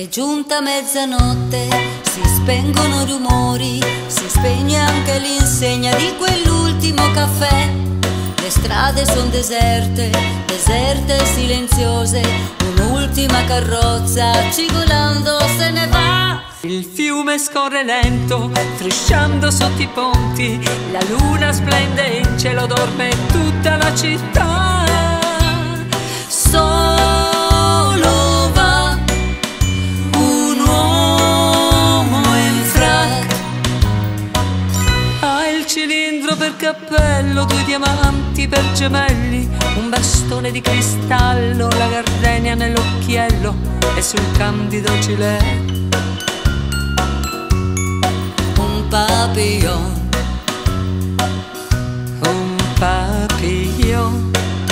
È giunta mezzanotte, si spengono rumori, si spegne anche l'insegna di quell'ultimo caffè. Le strade son deserte, deserte e silenziose, un'ultima carrozza cigolando se ne va. Il fiume scorre lento, strisciando sotto i ponti, la luna splende in cielo, dorme tutta la città. Solo va un uomo in frac, ha il cilindro per cappello, 2 diamanti per gemelli, un bastone di cristallo, la gardenia nell'occhiello e sul candido gilet un papillon, un papillon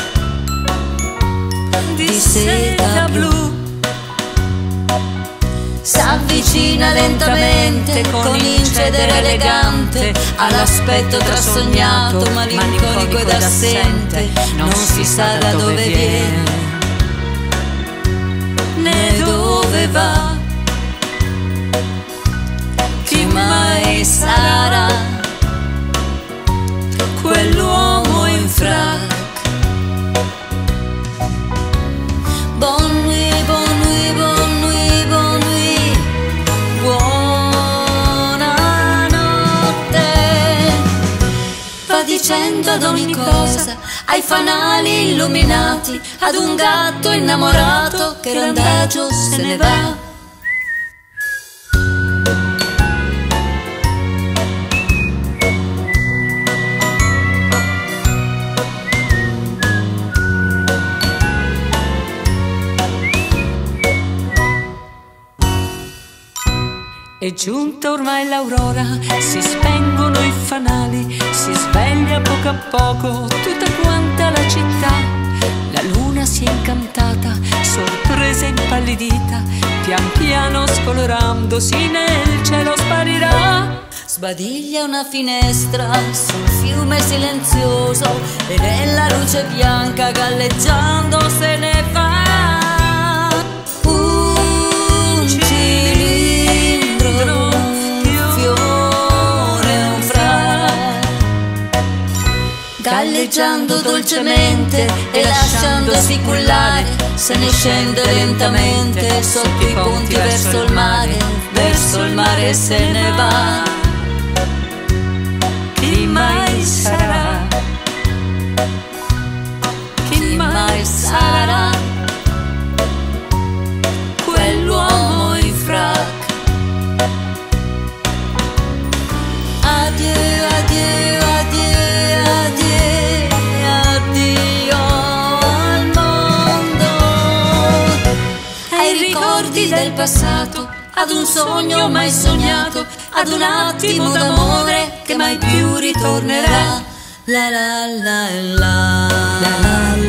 di seta blu. s'avvicina lentamente con incedere elegante all'aspetto trasognato, malinconico ed assente. Non si sa da dove viene né dove va. Chi mai sarà quell'uomo in frac? Bonne nuit, bonne nuit, bonne nuit, bonne nuit, buonanotte. Va dicendo ad ogni cosa, ai fanali illuminati, ad un gatto innamorato che randagio se ne va. È giunta ormai l'aurora, si spengono i fanali, si sveglia a poco tutta quanta la città. La luna si è incantata, sorpresa e impallidita, pian piano scolorandosi nel cielo sparirà. Sbadiglia una finestra sul fiume silenzioso e nella luce bianca galleggiando se ne va. Un cilindro, un fiore, un frac, galleggiando dolcemente e lasciandosi cullare, se ne scende lentamente sotto i ponti verso il mare se ne va. Chi mai sarà? Chi mai sarà quell'uomo in frac? Addio, addio, addio, addio, addio al mondo, ai ricordi del passato, ad un sogno mai sognato, ad un attimo d'amore che mai più ritornerà. La la la la la la.